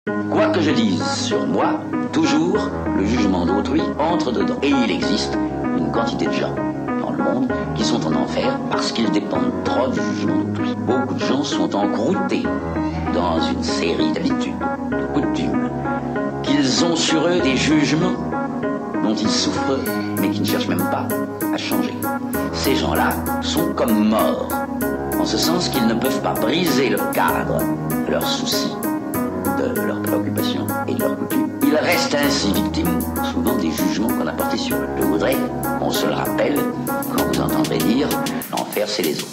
Quoi que je dise sur moi, toujours le jugement d'autrui entre dedans. Et il existe une quantité de gens dans le monde qui sont en enfer parce qu'ils dépendent trop du jugement d'autrui. Beaucoup de gens sont encroutés dans une série d'habitudes, de coutumes, qu'ils ont sur eux des jugements dont ils souffrent, mais qui ne cherchent même pas à changer. Ces gens-là sont comme morts, en ce sens qu'ils ne peuvent pas briser le cadre de leurs soucis, de leurs préoccupations et de leurs coutumes. Ils restent ainsi victimes, souvent des jugements qu'on a portés sur eux. Je voudrais qu'on se le rappelle quand vous entendrez dire « l'enfer, c'est les autres ».